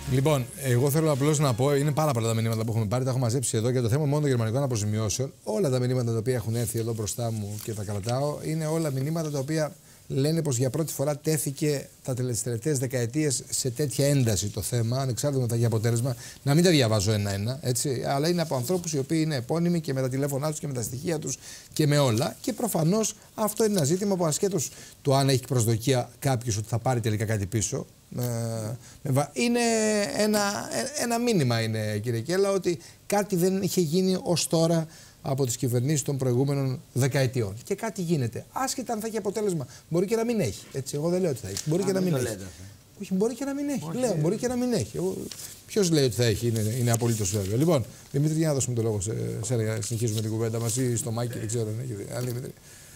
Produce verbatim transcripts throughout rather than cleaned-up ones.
Λοιπόν, εγώ θέλω απλώς να πω, είναι πάρα πολλά τα μηνύματα που έχουμε πάρει, τα έχω μαζέψει εδώ για το θέμα μόνο των γερμανικών αποζημιώσεων. Όλα τα μηνύματα τα οποία έχουν έρθει εδώ μπροστά μου και τα κρατάω είναι όλα μηνύματα τα οποία λένε πως για πρώτη φορά τέθηκε τα τελευταίες δεκαετίες σε τέτοια ένταση το θέμα, ανεξάρτητα μετά για αποτέλεσμα. Να μην τα διαβάζω ένα-ένα, έτσι, αλλά είναι από ανθρώπους οι οποίοι είναι επώνυμοι και με τα τηλέφωνά τους και με τα στοιχεία τους και με όλα. Και προφανώς αυτό είναι ένα ζήτημα που ασχέτως του αν έχει προσδοκία κάποιος ότι θα πάρει τελικά κάτι πίσω. Είναι ένα, ένα μήνυμα, είναι, κύριε Κέλλα, ότι κάτι δεν είχε γίνει ως τώρα από τις κυβερνήσεις των προηγούμενων δεκαετιών. Και κάτι γίνεται. Άσχετα αν θα έχει αποτέλεσμα. Μπορεί και να μην έχει. Έτσι, εγώ δεν λέω ότι θα έχει. Μπορεί Α, και να μην έχει. Λέτε. Όχι, μπορεί και να μην έχει. Όχι. Λέω, μπορεί και να μην έχει. Ποιος λέει ότι θα έχει, είναι, είναι απολύτως βέβαιο. Λοιπόν, Δημήτρη, για να δώσουμε το λόγο σε σένα, συνεχίζουμε την κουβέντα μας ή στο Μάκη, δεν ξέρω. Αν Δημήτρη.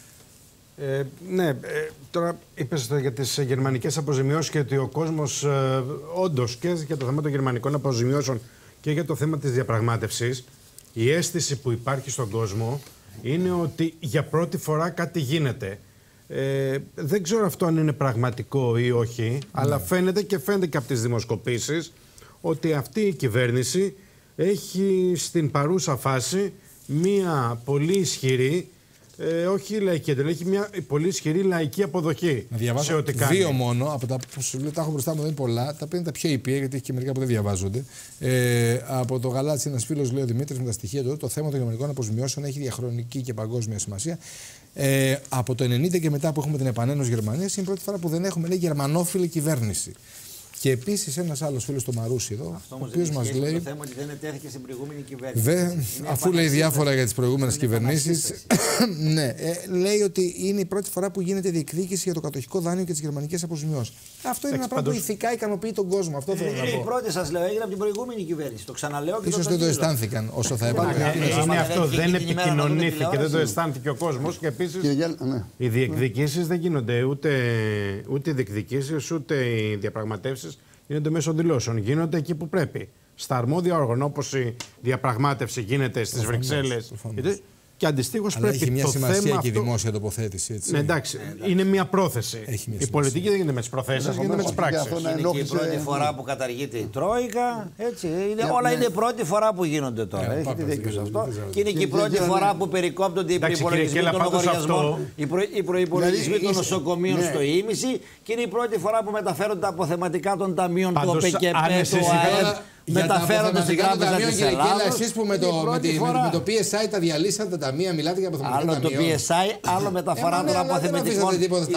Ε, ναι, ε, τώρα είπες για τις γερμανικές αποζημιώσεις και ότι ο κόσμος ε, όντως και για το θέμα των γερμανικών αποζημιώσεων και για το θέμα της διαπραγμάτευσης, η αίσθηση που υπάρχει στον κόσμο είναι ότι για πρώτη φορά κάτι γίνεται. Ε, δεν ξέρω αυτό αν είναι πραγματικό ή όχι, ναι. αλλά φαίνεται και φαίνεται και από τις δημοσκοπήσεις ότι αυτή η κυβέρνηση έχει στην παρούσα φάση μία πολύ ισχυρή, Ε, όχι λαϊκή εντολή, έχει μια πολύ ισχυρή λαϊκή αποδοχή. Να διαβάσω σε ό,τι κάνει. Δύο μόνο από τα που σου λέω, τα έχω μπροστά μου, δεν είναι πολλά. Τα οποία είναι τα πιο ήπια, γιατί έχει και μερικά που δεν διαβάζονται. Ε, από το Γαλάτσι, ένα φίλο λέει ο Δημήτρης με τα στοιχεία του, το θέμα των γερμανικών αποζημιώσεων έχει διαχρονική και παγκόσμια σημασία. Ε, από το ενενήντα και μετά που έχουμε την επανένωση Γερμανίας, είναι η πρώτη φορά που δεν έχουμε, λέει, γερμανόφιλη κυβέρνηση. Και επίσης ένας άλλος φίλος, το Μαρούσι εδώ, αυτό ο οποίος μας λέει. Το θέμα ότι δεν ετέθηκε στην προηγούμενη κυβέρνηση. Δε, αφού λέει διάφορα για τις προηγούμενες κυβερνήσεις. Ναι, ε, λέει ότι είναι η πρώτη φορά που γίνεται διεκδίκηση για το κατοχικό δάνειο και τις γερμανικές αποζημιώσεις. Αυτό είναι ένα πράγμα που ηθικά ικανοποιεί τον κόσμο. Αυτό θέλω να πω. Είναι η πρώτη, σας λέω, έγινε από την προηγούμενη κυβέρνηση. Το ξαναλέω και ίσως δεν το αισθάνθηκαν όσο θα έπρεπε. Είναι αυτό, δεν επικοινωνήθηκε, δεν το αισθάνθηκε ο κόσμος και επίσης οι διεκδικήσεις δεν γίνονται ούτε οι διεκδικήσεις ούτε οι διαπραγματεύσεις. Γίνονται μέσω δηλώσεων. Γίνονται εκεί που πρέπει. Στα αρμόδια όργανα, όπως η διαπραγμάτευση γίνεται στις Βρυξέλλες. Και αντιστοίχως πρέπει έχει μια το σημασία θέμα και η αυτό... δημόσια τοποθέτηση. Έτσι. Ναι, εντάξει, ναι, εντάξει. Είναι μια πρόθεση. Μια η πολιτική δεν γίνεται με τις προθέσεις, γίνεται με τις πράξεις. Είναι και η πρώτη φορά που καταργείται η Τρόικα. Έτσι, είναι, όλα είναι η πρώτη φορά που γίνονται τώρα. Έχετε δίκιο σε αυτό. Και είναι και η πρώτη φορά που περικόπτονται οι προϋπολογισμοί των λογαριασμών, οι προϋπολογισμοί των νοσοκομείων στο ίμιση. Και είναι η πρώτη φορά που μεταφέρονται τα αποθεματικά των ταμείων του ΟΠΕΚΕΠ, του ΑΕΠ. Μεταφέρονται στην Τράπεζα της Ελλάδας. Εσείς που με το, με, τη, με το πι ες άι τα διαλύσατε τα ταμεία, μιλάτε για αποθεματικά ταμεία. Άλλο το πι ες άι, άλλο μεταφορά των αποθεματικών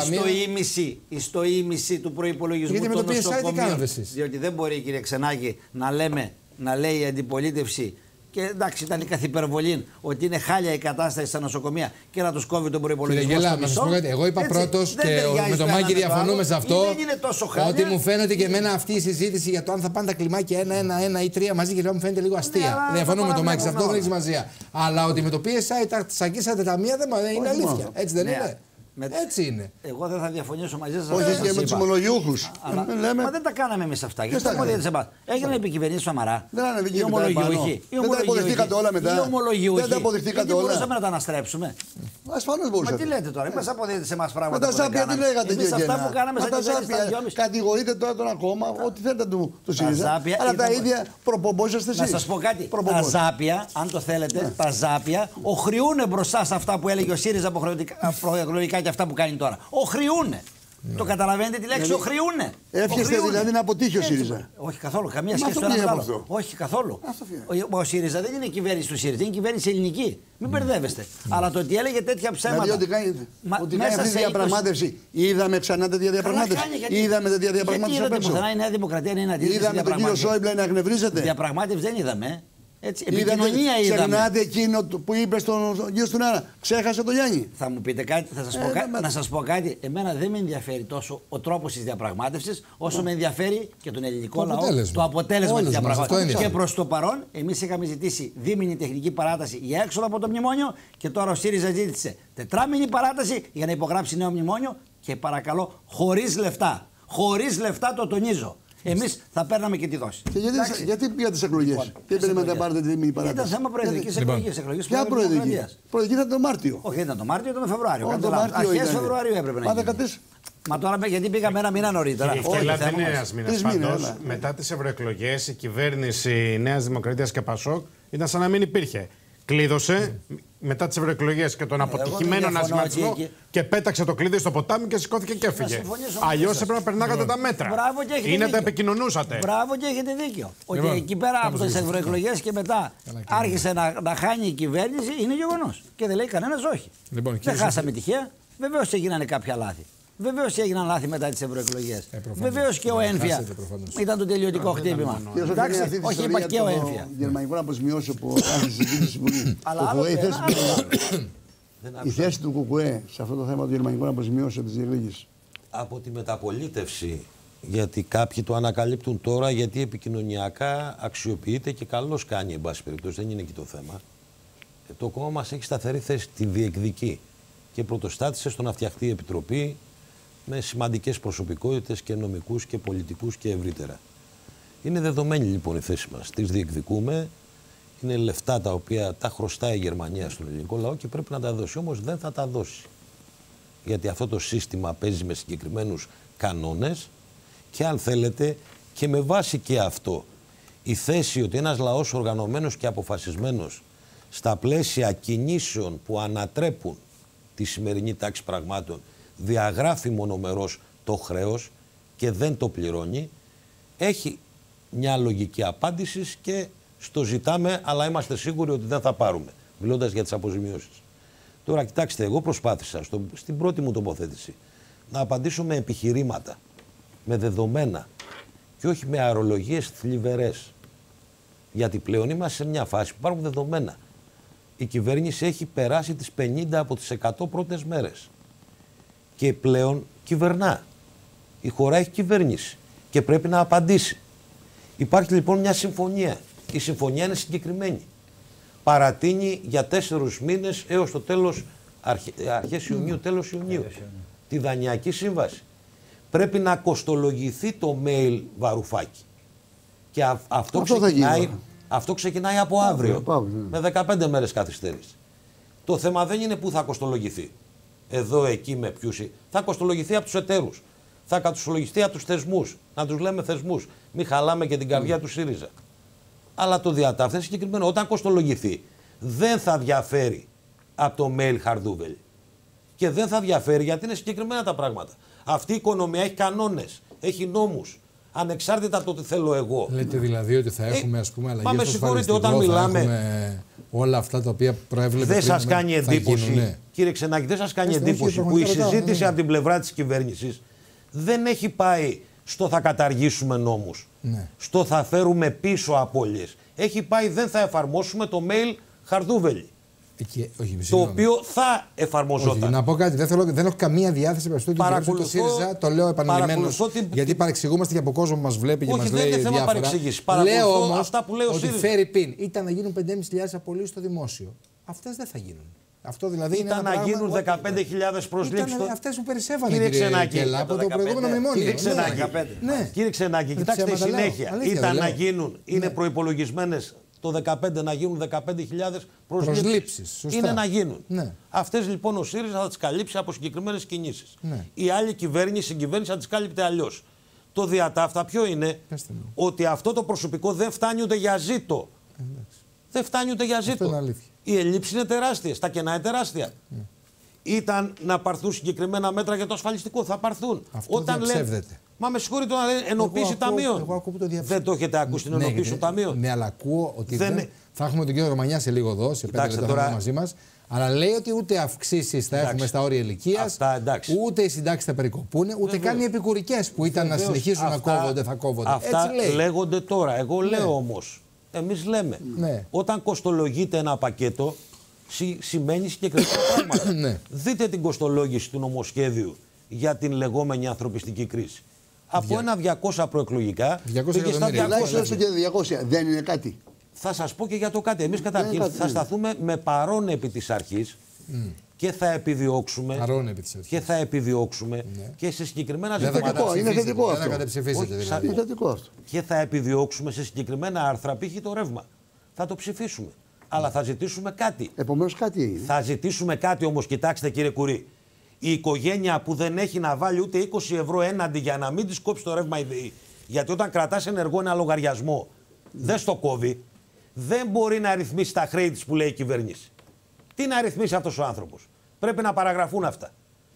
στο ίμιση του προϋπολογισμού των νοσοκομείων. Διότι δεν μπορεί, κύριε Ξενάκη, να λέμε, να λέει η αντιπολίτευση. Και εντάξει, ήταν η καθυπερβολή ότι είναι χάλια η κατάσταση στα νοσοκομεία και να του κόβει τον προϋπολογισμό. Κύριε Γελά, εγώ είπα πρώτος και με τον Μάκη διαφωνούμε σε αυτό. Ότι μου φαίνεται και εμένα αυτή η συζήτηση για το αν θα πάνε τα κλιμάκια ένα, ένα, ένα ή τρία μαζί και μου φαίνεται λίγο αστεία. Διαφωνούμε με τον Μάκη σε αυτό, δεν έχει σημασία. Αλλά ότι με το πι ες άι τα τσακίσατε τα μία δεν είναι αλήθεια. Έτσι δεν είναι. Με... Έτσι είναι. Εγώ δεν θα διαφωνήσω μαζί σας. Όχι και με τους ομολογιούχους. Αλλά... Λέμε... Μα δεν τα κάναμε εμείς αυτά. Γιατί τα αποδείξατε σε εμάς. Έγιναν επικυβερνήσεις Σαμαρά. Δεν είναι οι ομολογιούχοι. Δεν τα αποδεχτήκατε όλα μετά. Οι ομολογιούχοι. Δεν τα αποδεχτήκατε όλα. Μπορούσαμε να τα αναστρέψουμε. Ασφαλώς μπορούσαμε. Μα τι λέτε τώρα, μας αποδείξατε σε εμάς πράγματα. Με τα ζάπια τι λέγατε εμείς αυτά που κάναμε σαν ζάπια. Κατηγορείτε τώρα τον ακόμα ό,τι θέλετε του ΣΥΡΙΖΑ. Αλλά τα ίδια προπομπόσαστε εσείς. Να σας πω κάτι. Τα ζάπια, αν το θέλετε, τα ζάπια οχριούνε μπροστά σε αυτά που έλεγε ο ΣΥΡΙΖΑ προεκλογικά και αυτά που κάνει τώρα. Οχριούνε. Ναι. Το καταλαβαίνετε τη λέξη, δηλαδή, οχριούνε. Εύχεστε δηλαδή να αποτύχει ο ΣΥΡΙΖΑ. Όχι καθόλου. Καμία σχέση με το άλλο. Όχι καθόλου. Ο, ο ΣΥΡΙΖΑ δεν είναι η κυβέρνηση του ΣΥΡΙΖΑ, είναι η κυβέρνηση ελληνική. Μην μπερδεύεστε. Mm. Αλλά το ότι έλεγε τέτοια ψέματα. Δηλαδή ότι κάνει, Μα, ότι κάνει αυτή τη διαπραγμάτευση. είκοσι... Είδαμε ξανά τέτοια διαπραγμάτευση. Γιατί... Είδαμε τέτοια διαπραγμάτευση. Γιατί είδατε πουθενά η Νέα Δημοκρατία να είναι αντίθετη. Είδαμε τον κύριο Σόιμπλε να εκνευρίζεται. Διαπραγμάτευση δεν είδαμε. Έτσι, επικοινωνία είδαμε. Ξεχνάτε εκείνο που είπε στον κύριο Στουνάρα. Ξέχασε το Γιάννη. Θα μου πείτε κάτι, θα σας, ε, πω, κα... να σας πω κάτι. Εμένα δεν με ενδιαφέρει τόσο ο τρόπος της διαπραγμάτευσης, όσο με ενδιαφέρει και τον ελληνικό το λαό αποτέλεσμα. το αποτέλεσμα της διαπραγμάτευσης. Και προς το παρόν, εμείς είχαμε ζητήσει δίμηνη τεχνική παράταση για έξοδο από το μνημόνιο και τώρα ο ΣΥΡΙΖΑ ζήτησε τετράμηνη παράταση για να υπογράψει νέο μνημόνιο και παρακαλώ χωρίς λεφτά. Χωρίς λεφτά, το τονίζω. Εμείς θα παίρναμε και τη δόση. Και γιατί, γιατί πήγατε στις εκλογές. Τι περιμένετε να πάρετε τη δίμηνη παράταση. Ήταν θέμα προεδρικής εκλογής. Ποια προεδρική. Προεδρική ήταν το Μάρτιο. Όχι, δεν ήταν το Μάρτιο, ήταν το Φεβρουάριο. Αρχές Φεβρουαρίου έπρεπε να γίνει. δεκατέσσερα. Μα τώρα γιατί πήγαμε ένα μήνα νωρίτερα. Όχι, δεν είναι ένα μήνα. Πάντως, μετά τις ευρωεκλογές, η κυβέρνηση Νέας Δημοκρατίας και Πασόκ ήταν σαν να μην υπήρχε. Κλείδωσε mm. μετά τις ευρωεκλογές και τον αποτυχημένο ανασχηματισμό και, και πέταξε το κλείδι στο ποτάμι και σηκώθηκε και έφυγε. Αλλιώς έπρεπε να περνάγατε mm. τα μέτρα. Ή να τα επικοινωνούσατε. Μπράβο και έχετε δίκιο. Ότι λοιπόν, εκεί πέρα από τις ευρωεκλογές και μετά άρχισε να, να χάνει η κυβέρνηση είναι γεγονός. Και δεν λέει κανένας όχι. Λοιπόν, δεν χάσαμε τυχαία. Βεβαίως έγιναν κάποια λάθη. Βεβαίως έγιναν λάθη μετά τις ευρωεκλογές. Ε, Βεβαίως και ο Ένφια ήταν το τελειωτικό χτύπημα. Εντάξει, όχι, είπα και ο Ένφια. Γερμανικών αποζημιώσεων που άρχισε η συζήτηση Βουλή. Η θέση του ΚΚΕ σε αυτό το θέμα των γερμανικών αποζημιώσεων της διελίγης. Από τη μεταπολίτευση. Γιατί κάποιοι το ανακαλύπτουν τώρα, γιατί επικοινωνιακά αξιοποιείται και καλώς κάνει, εν πάση περιπτώσει, δεν είναι εκεί το θέμα. Το κόμμα μας έχει σταθερή θέση, τη διεκδικεί. Και πρωτοστάτησε στο να φτιαχτεί η Επιτροπή με σημαντικές προσωπικότητες και νομικούς και πολιτικούς και ευρύτερα. Είναι δεδομένη λοιπόν η θέση μας. Τις διεκδικούμε. Είναι λεφτά τα οποία τα χρωστάει η Γερμανία στον ελληνικό λαό και πρέπει να τα δώσει. Όμως δεν θα τα δώσει. Γιατί αυτό το σύστημα παίζει με συγκεκριμένους κανόνες και αν θέλετε και με βάση και αυτό η θέση ότι ένας λαός οργανωμένος και αποφασισμένος στα πλαίσια κινήσεων που ανατρέπουν τη σημερινή τάξη πραγμάτων διαγράφει μονομερός το χρέος και δεν το πληρώνει, έχει μια λογική απάντηση και στο ζητάμε, αλλά είμαστε σίγουροι ότι δεν θα πάρουμε, μιλώντας για τις αποζημιώσεις. Τώρα, κοιτάξτε, εγώ προσπάθησα στο, στην πρώτη μου τοποθέτηση να απαντήσω με επιχειρήματα, με δεδομένα και όχι με αερολογίες θλιβερές. Γιατί πλέον είμαστε σε μια φάση που υπάρχουν δεδομένα. Η κυβέρνηση έχει περάσει τις πενήντα από τις εκατό πρώτες μέρες. Και πλέον κυβερνά. Η χώρα έχει κυβέρνηση και πρέπει να απαντήσει. Υπάρχει λοιπόν μια συμφωνία. Η συμφωνία είναι συγκεκριμένη. Παρατείνει για τέσσερους μήνες έως το τέλος, αρχ, αρχές Ιουνίου, τέλος Ιουνίου, τη δανειακή σύμβαση. Πρέπει να κοστολογηθεί το mail Βαρουφάκη. Και α, αυτό, αυτό, ξεκινάει, αυτό ξεκινάει από αύριο, αύριο με δεκαπέντε μέρες καθυστέρηση. Το θέμα δεν είναι πού θα κοστολογηθεί. Εδώ, εκεί, με ποιους. Θα κοστολογηθεί από τους εταίρους. Θα κοστολογηθεί από τους θεσμούς. Να τους λέμε θεσμούς. Μην χαλάμε και την καρδιά mm. του ΣΥΡΙΖΑ. Αλλά το διατάφτε είναι συγκεκριμένο. Όταν κοστολογηθεί, δεν θα διαφέρει από το mail Χαρδούβελ. Και δεν θα διαφέρει γιατί είναι συγκεκριμένα τα πράγματα. Αυτή η οικονομία έχει κανόνες, έχει νόμους. Ανεξάρτητα από το τι θέλω εγώ. Λέτε δηλαδή ότι θα έχουμε, ας πούμε, αλλαγές. Μα με συγχωρείτε, όταν μιλάμε. Όλα αυτά τα οποία προέβλεπε. Δεν σας κάνει εντύπωση, γίνουν, κύριε Ξενάκη, δεν σας κάνει Έστε εντύπωση που η συζήτηση ναι. από την πλευρά της κυβέρνησης δεν έχει πάει στο θα καταργήσουμε νόμους, ναι. στο θα φέρουμε πίσω απώλειες. Έχει πάει δεν θα εφαρμόσουμε το mail Χαρδούβελη. Εκεί, όχι, το οποίο θα εφαρμοζόταν. Όχι, να πω κάτι, δεν, θέλω, δεν έχω καμία διάθεση με αυτό το ΣΥΡΙΖΑ, το λέω επανειλημμένως. Την... Γιατί παρεξηγούμαστε και από κόσμο που μας βλέπει και όχι, μας λέει διάφορα. Όχι, δεν είναι θέμα παρεξηγήσεις. Λέω όμως αυτά που λέει ο ότι ΣΥΡΙΖΑ. φέρει πίν. Ήταν να γίνουν πέντε χιλιάδες πεντακόσιες απολύσεις στο δημόσιο. Αυτές δεν θα γίνουν. Αυτό δηλαδή ήταν είναι να γίνουν δεκαπέντε χιλιάδες προσλήψεις. Ήταν αυτές που περισσεύανε, κύριε Ξενάκη, από το προηγούμενο μνημόνιο. Κύριε Ξενάκη, κοιτάξτε η συνέχεια. Ήταν να γίνουν, είναι προϋπολογισμένες το δεκαπέντε να γίνουν δεκαπέντε χιλιάδες προσλήψεις. Είναι να γίνουν. Ναι. Αυτές λοιπόν ο ΣΥΡΙΖΑ θα τις καλύψει από συγκεκριμένες κινήσεις. Ναι. Η άλλη κυβέρνηση, η κυβέρνηση θα τις κάλυπτε αλλιώς. Το διατάφτα ποιο είναι, ότι αυτό το προσωπικό δεν φτάνει ούτε για ζήτο. Εντάξει. Δεν φτάνει ούτε για ζήτο. Οι ελλείψεις είναι τεράστιες, τα κενά είναι τεράστια. Ναι. Ήταν να πάρθουν συγκεκριμένα μέτρα για το ασφαλιστικό, θα πάρθουν. Αυτό όταν διαψεύδεται. Μα με συγχωρείτε να λένε ενοποίηση ταμείων. Δεν το έχετε ακούσει την ναι, ενοποίηση των ταμείων. Ναι, αλλά ακούω ότι δεν... Δεν... θα έχουμε τον κύριο Ρωμανιά σε λίγο εδώ, σε πέντε λεπτά τώρα... μαζί μας. Αλλά λέει ότι ούτε αυξήσεις θα εντάξει. έχουμε στα όρια ηλικίας, ούτε οι συντάξεις θα περικοπούν, ούτε Βεβαίως. καν οι επικουρικές που ήταν Βεβαίως. να συνεχίσουν αυτά... να κόβονται, θα κόβονται. Αυτά Έτσι λέει. λέγονται τώρα. Εγώ ναι. λέω όμως, εμείς λέμε, ναι. όταν κοστολογείται ένα πακέτο, σι... σημαίνει συγκεκριμένα πράγματα. ναι. Δείτε την κοστολόγηση του νομοσχέδιου για την λεγόμενη ανθρωπιστική κρίση. Από ένα διακόσια προεκλογικά πήγε στα διακόσια. Και διακόσια. Δεν είναι κάτι. Θα σας πω και για το κάτι. Εμείς καταρχήν θα σταθούμε με παρόν επί της αρχής mm. και θα επιδιώξουμε, παρόν επί της αρχής. Και, θα επιδιώξουμε ναι. και σε συγκεκριμένα ζητήματα. Είναι θετικό αυτό. Είναι θετικό αυτό. Και θα επιδιώξουμε σε συγκεκριμένα άρθρα, π.χ. το ρεύμα. Θα το ψηφίσουμε. Mm. Αλλά θα ζητήσουμε κάτι. Επομένως κάτι είναι. Θα ζητήσουμε κάτι όμως, κοιτάξτε κύριε Κουρί. η οικογένεια που δεν έχει να βάλει ούτε είκοσι ευρώ έναντι για να μην της κόψει το ρεύμα η ΔΕΗ, γιατί όταν κρατάς ενεργό ένα λογαριασμό, δεν στο κόβει, δεν μπορεί να ρυθμίσει τα χρέη της που λέει η κυβέρνηση. Τι να ρυθμίσει αυτός ο άνθρωπος? Πρέπει να παραγραφούν αυτά.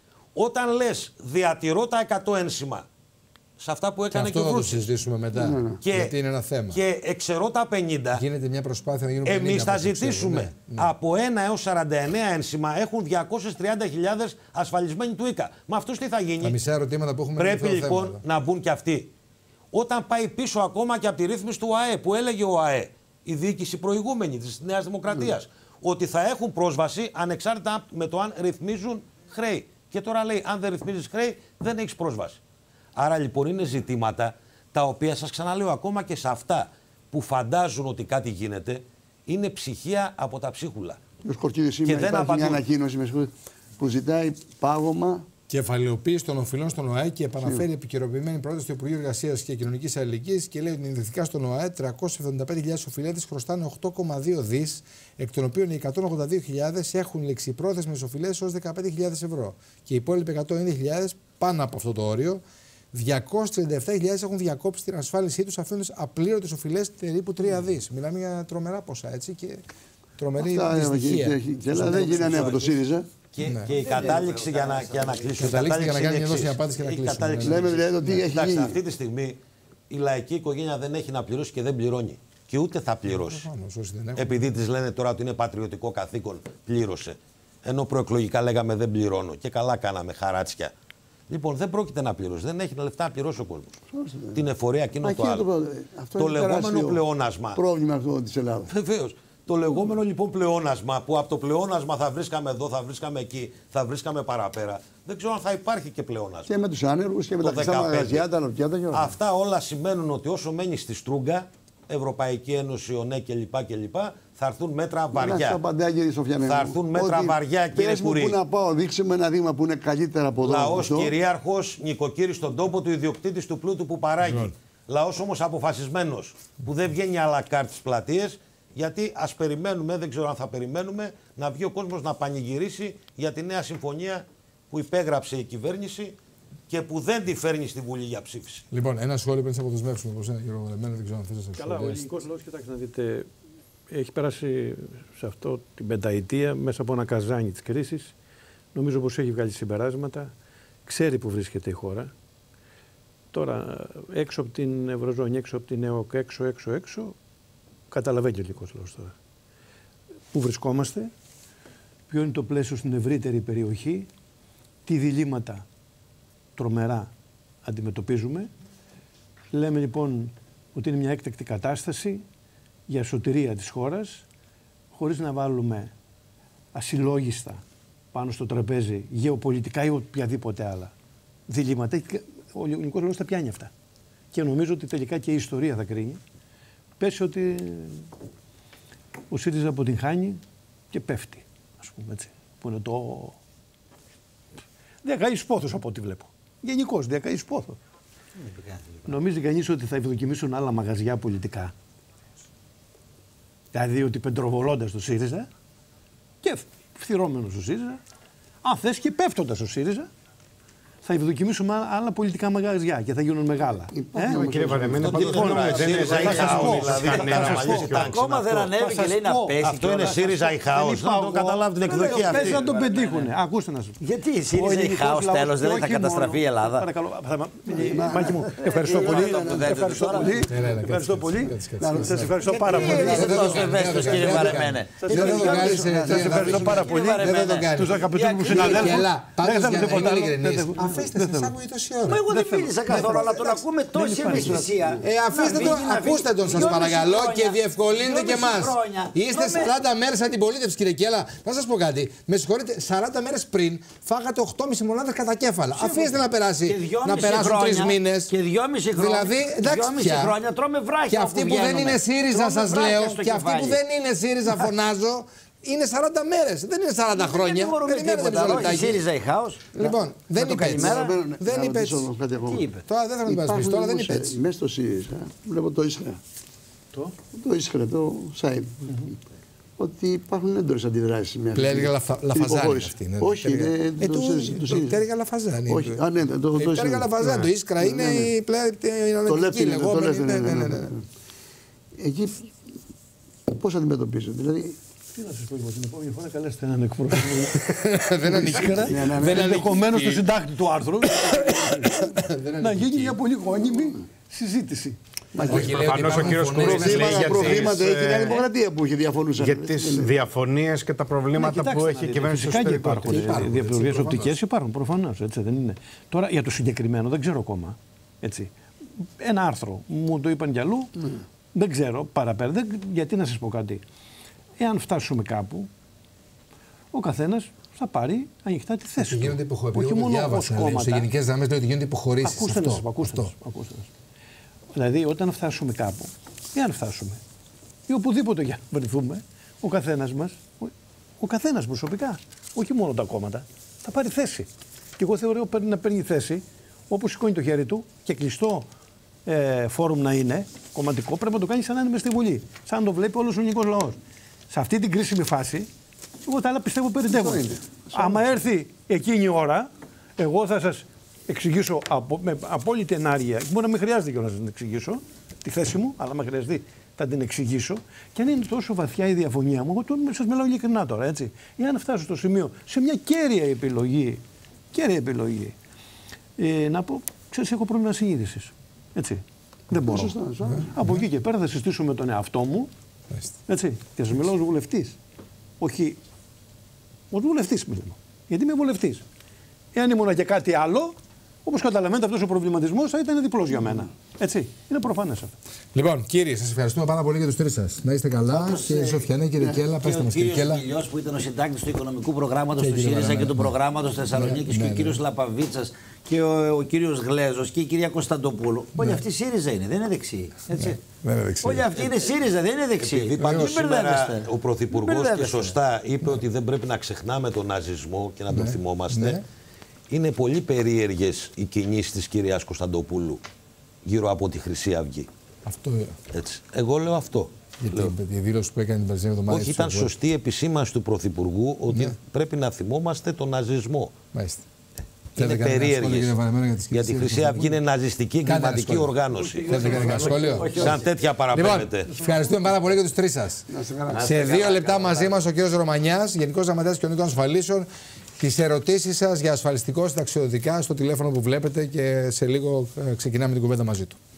Όταν λες διατηρώ τα εκατό ένσημα σε αυτά που έκανε και, και ο Βρούτσης. Αυτό θα το συζητήσουμε μετά. Ναι, ναι. Και, γιατί είναι ένα θέμα. Και εξαιρώ τα πενήντα. Γίνεται μια προσπάθεια να γίνουν πενήντα. Εμείς θα ζητήσουμε ναι, ναι. από ένα έως σαράντα εννέα ένσημα έχουν διακόσιες τριάντα χιλιάδες ασφαλισμένοι του ΙΚΑ. Με αυτούς τι θα γίνει? Τα μισά ερωτήματα που έχουμε. Πρέπει λοιπόν θέματα. να μπουν και αυτοί. Όταν πάει πίσω ακόμα και από τη ρύθμιση του ΑΕ που έλεγε ο ΑΕ, η διοίκηση προηγούμενη της Νέας Δημοκρατίας, mm. ότι θα έχουν πρόσβαση ανεξάρτητα με το αν ρυθμίζουν χρέη. Και τώρα λέει, αν δεν ρυθμίζεις χρέη, δεν έχεις πρόσβαση. Άρα λοιπόν είναι ζητήματα τα οποία σας ξαναλέω ακόμα και σε αυτά που φαντάζουν ότι κάτι γίνεται, είναι ψυχία από τα ψίχουλα. Ο Σκορτίδης, σήμερα υπάρχει απαντούν... μια ανακοίνωση που ζητάει πάγωμα. Κεφαλαιοποίηση των οφειλών στον ΟΑΕ και επαναφέρει επικαιροποιημένη πρόταση του Υπουργείου Εργασίας και Κοινωνικής Αλληλεγγύης και λέει ότι ενδεικτικά στον ΟΑΕ τριακόσιες εβδομήντα πέντε χιλιάδες οφειλέτες χρωστάνε οκτώ κόμμα δύο δις, εκ των οποίων οι εκατόν ογδόντα δύο χιλιάδες έχουν ληξιπρόθεσμες οφειλές ως δεκαπέντε χιλιάδες ευρώ. Και οι υπόλοιποι εκατόν ενενήντα χιλιάδες πάνω από αυτό το όριο, διακόσιες τριάντα επτά χιλιάδες έχουν διακόψει την ασφάλισή τους αφήνοντας απλήρωτες οφειλές περίπου τρία δις. Μιλάμε για τρομερά ποσά έτσι και τρομερή δυστυχία. Και δεν γίνανε από το ΣΥΡΙΖΑ. Και, ναι. και η κατάληξη για να, για να κλείσουμε. Η κατάληξη για να κάνει μια δόση απάντηση και να κλείσουμε. Λέμε δηλαδή ότι έχει γίνει. Αυτή τη στιγμή η λαϊκή οικογένεια δεν έχει να πληρώσει και δεν πληρώνει. Και ούτε θα πληρώσει. Επειδή της λένε τώρα ότι είναι πατριωτικό καθήκον, πλήρωσε. Ενώ προεκλογικά λέγαμε δεν πληρώνω. Και καλά κάναμε χαράτσια. Λοιπόν, δεν πρόκειται να πληρώσει. Δεν έχει λεφτά να πληρώσει ο κόσμος. Την εφορία εκείνο το άλλο. Το λεγόμενο πλεόνασμα. Πρόβλημα αυτό της Ελλάδας. Βεβαίως. Το λεγόμενο λοιπόν πλεόνασμα, που από το πλεόνασμα θα βρίσκαμε εδώ, θα βρίσκαμε εκεί, θα βρίσκαμε παραπέρα. Δεν ξέρω αν θα υπάρχει και πλεόνασμα. Και με τους άνεργους και με τα κλειστά μαγαζιά, τα νοπιά, τα όλα. Αυτά όλα σημαίνουν ότι όσο μένει στη στρούγκα, Ευρωπαϊκή Ένωση, ΟΝΕ κλπ. κλπ. Θα έρθουν μέτρα βαριά. Θα έρθουν μέτρα βαριά, κύριε Κουρί. Πού να πάω, δείξε με ένα δείγμα που είναι καλύτερα από εδώ. Λαός κυρίαρχος, νοικοκύρης στον τόπο του, ιδιοκτήτης του πλούτου που παράγει. Λαός όμως αποφασισμένος, που δεν βγαίνει à la carte στις πλατείες. Γιατί ας περιμένουμε, δεν ξέρω αν θα περιμένουμε, να βγει ο κόσμος να πανηγυρίσει για τη νέα συμφωνία που υπέγραψε η κυβέρνηση και που δεν τη φέρνει στη Βουλή για ψήφιση. Λοιπόν, ένα σχόλιο πριν σε αποδεσμεύσουμε προς ένα κύριο Βαλεμένο, δεν ξέρω αν θες να σας Καλά, ο ελληνικός λαός, κοιτάξτε να δείτε, έχει περάσει σε αυτό την πενταετία μέσα από ένα καζάνι της κρίσης. Νομίζω πως έχει βγάλει συμπεράσματα, ξέρει που βρίσκεται η χώρα. Τώρα, έξω από την Ευρωζώνη, έξω από την ΕΟΚ, έξω, έξω, έξω, καταλαβαίνει και ο ελληνικός λαός τώρα. Πού βρισκόμαστε, ποιο είναι το πλαίσιο στην ευρύτερη περιοχή, τι διλήμματα τρομερά αντιμετωπίζουμε. Λέμε λοιπόν ότι είναι μια έκτακτη κατάσταση για σωτηρία της χώρας, χωρίς να βάλουμε ασυλλόγιστα πάνω στο τραπέζι γεωπολιτικά ή οποιαδήποτε άλλα διλήμματα. Ο ελληνικός λαός τα πιάνει αυτά. Και νομίζω ότι τελικά και η ιστορία θα κρίνει. Πέσει ότι ο ΣΥΡΙΖΑ αποτυγχάνει και πέφτει, ας πούμε έτσι, που είναι το... Διακαείς πόθος από ό,τι βλέπω. Γενικώς, διακαείς πόθος. Νομίζει κανείς ότι θα ευδοκιμήσουν άλλα μαγαζιά πολιτικά. Δηλαδή ότι πεντροβολώντας το ΣΥΡΙΖΑ και φθυρώμενος ο ΣΥΡΙΖΑ, αν θες και πέφτοντας ο ΣΥΡΙΖΑ, θα ευδοκιμήσουμε άλλα πολιτικά μαγαζιά και θα γίνουν μεγάλα. Ε, κύριε Βαλεμένο, δεν είναι ακόμα δεν ανέβει και λέει να πέσει. Αυτό είναι ΣΥΡΙΖΑ ή χάος. Να το καταλάβει την εκδοχή αυτή. Πες να τον πετύχουν. Ακούστε να σου πω. Γιατί η ΣΥΡΙΖΑ ή χάος τέλος δεν θα καταστραφεί η Ελλάδα. Παρακαλώ. Μάκη μου, ευχαριστώ πολύ. Ευχαριστώ πολύ. Σας ευχαριστώ πάρα πολύ. Κύριε Βαλεμένε. Σας ευχαριστώ πάρα πολύ. Τους αγαπητούς μου συναδέλφους. Δεν θα τίποτα άλλο. Αφήστε σας άκουγε τόση ώρα. Μα εγώ δεν μίλησα καθόλου, αλλά τον ακούμε τόση ευαισθησία. Ε, αφήστε τον, ακούστε τον σας παρακαλώ και διευκολύνετε και εμάς. Είστε σαράντα μέρες αντιπολίτευση κύριε Κιέλα. Να σας πω κάτι, με συγχωρείτε, σαράντα μέρες πριν φάγατε οκτώ κόμμα πέντε μονάδες κατά κέφαλα. Αφήστε να περάσει, να περάσουν τρεις μήνες. Και δυόμιση χρόνια, δηλαδή, εντάξει πια. χρόνια τρώμε βράχια. Και αυτοί που δεν είναι ΣΥΡΙΖΑ σας λέω, και αυτοί που δεν είναι ΣΥΡΙΖΑ φωνάζω. Είναι σαράντα μέρες, δεν είναι σαράντα χρόνια. Περιμένετε η ΣΥΡΙΖΑ ή χάος. Λοιπόν, δεν είπε έτσι. Δεν είπε έτσι. Τώρα δεν θα με πας πίσω, τώρα δεν είπε έτσι. Μέσα στο ΣΥΡΙΖΑ βλέπω το Ίσχρα. Το? Το Ίσχρα, το Σάιμ. ότι υπάρχουν έντονες αντιδράσεις. Πτέρυγα Λαφαζάνη αυτή. Όχι, το Πτέρυγα Λαφαζάνη. Όχι, α, ναι, το Πτέρυγα Λαφαζάνη. Το Ίσκρα είναι η αναλυτική λεγόμενη. Εκεί πώς αντιμετωπίζουν, δηλαδή. Τι να σας πω, την επόμενη φορά καλέστε έναν εκπρόσωπο. Δεν ανήκει. Δεν ενδεχομένως στο συντάκτη του άρθρου. Να γίνει μια πολύ γόνιμη συζήτηση. Προφανώς ο κύριος Κουρίδης λέει για προβλήματα έχει η Νέα Δημοκρατία που έχει διαφωνούσε. Για τις διαφωνίες και τα προβλήματα που έχει η κυβέρνηση στο εσωτερικό. Υπάρχουν διαφορετικές οπτικές, υπάρχουν προφανώς. Τώρα για το συγκεκριμένο δεν ξέρω ακόμα. Ένα άρθρο μου το είπαν κι αλλού. Δεν ξέρω παραπέρα. Γιατί να σας πω κάτι. Εάν φτάσουμε κάπου, ο καθένας θα πάρει ανοιχτά τη θέση του. Γίνονται υποχωρήσεις. Όχι μόνο ως κόμματα. Σε γενικές γραμμές λέει ότι γίνονται υποχωρήσεις. Ακούστε να σας πω. Δηλαδή, όταν φτάσουμε κάπου, εάν φτάσουμε, ή οπουδήποτε για να βρεθούμε, ο καθένας μας, ο, ο καθένας προσωπικά, όχι μόνο τα κόμματα, θα πάρει θέση. Και εγώ θεωρώ ότι να παίρνει θέση, όπως σηκώνει το χέρι του και κλειστό ε, φόρουμ να είναι, κομματικό, πρέπει να το κάνει σαν να είναι μες στη Βουλή. Σαν να το βλέπει όλος ο ελληνικός λαός. Σε αυτή την κρίσιμη φάση, εγώ τα άλλα πιστεύω περιτεύονται. Άμα έρθει εκείνη η ώρα, εγώ θα σας εξηγήσω από, με απόλυτη ενάργεια. Μπορεί να μην χρειάζεται και να σας την εξηγήσω τη θέση μου, αλλά αν χρειαστεί θα την εξηγήσω. Και αν είναι τόσο βαθιά η διαφωνία μου, εγώ σας μιλάω ειλικρινά τώρα, έτσι. Εάν φτάσω στο σημείο, σε μια κέρια επιλογή, κέρια επιλογή, ε, να πω, ξέρεις, έχω πρόβλημα συνείδησης. Έτσι. Δεν μπορώ. Σωστά, σωστά. Από εκεί και πέρα θα συζητήσω με τον εαυτό μου. Έτσι. Και σας μιλάω ως βουλευτής. Όχι. Ως βουλευτής μιλάω. Γιατί είμαι βουλευτής. Εάν ήμουν και κάτι άλλο, όπως καταλαβαίνετε, αυτός ο προβληματισμός θα ήταν διπλός για μένα. Έτσι. Είναι προφανές αυτό. Λοιπόν, κύριε, σας ευχαριστούμε πάρα πολύ για τους τρεις σας. Να είστε καλά. Όπως, κύριε Σοφιανέ, κύριε ναι. Κέλλα, πέστε μας κύριε Κέλλα. Ο κύριος που ήταν ο συντάκτης του οικονομικού προγράμματος του ΣΥΡΙΖΑ και του προγράμματος Θεσσαλονίκης ναι, και ναι, ο κύριος ναι. Λαπαβίτσας και ο, ο κύριος Γλέζος και η κυρία Κωνσταντοπούλου. Ναι. Όλοι αυτοί ΣΥΡΙΖΑ είναι, δεν είναι δεξιοί. Έτσι. Ναι. Δεν είναι δεξιοί. Όλοι αυτοί είναι ΣΥΡΙΖΑ, δεν είναι δεξιοί. Επειδή πάντως σήμερα ο Πρωθυπουργός και σωστά είπε ότι δεν πρέπει να ξεχνάμε τον ναζισμό και να τον θυμόμαστε. Είναι πολύ περίεργες οι κινήσεις της κυρίας Κωνσταντοπούλου γύρω από τη Χρυσή Αυγή. Αυτό. Έτσι. Εγώ λέω αυτό. Γιατί η δήλωση που έκανε την περσμένη εβδομάδα. Όχι, ήταν σωστή η επισήμανση του Πρωθυπουργού ότι ναι. πρέπει να θυμόμαστε τον ναζισμό. Μάλιστα. Είναι περίεργες. Για τη Χρυσή Αυγή είναι ναζιστική εγκληματική οργάνωση. Θέλετε κανένα σχόλιο? Σαν τέτοια παραπέμπεται. Λοιπόν, ευχαριστούμε πάρα πολύ για τους τρεις σας. Σε δύο λεπτά μαζί μας ο κύριος Ρωμανιάς, Γενικός Γραμματέας Κοινωνικών Ασφαλίσεων. Τις ερωτήσεις σας για ασφαλιστικό συνταξιοδοτικά στο τηλέφωνο που βλέπετε και σε λίγο ξεκινάμε την κουβέντα μαζί του.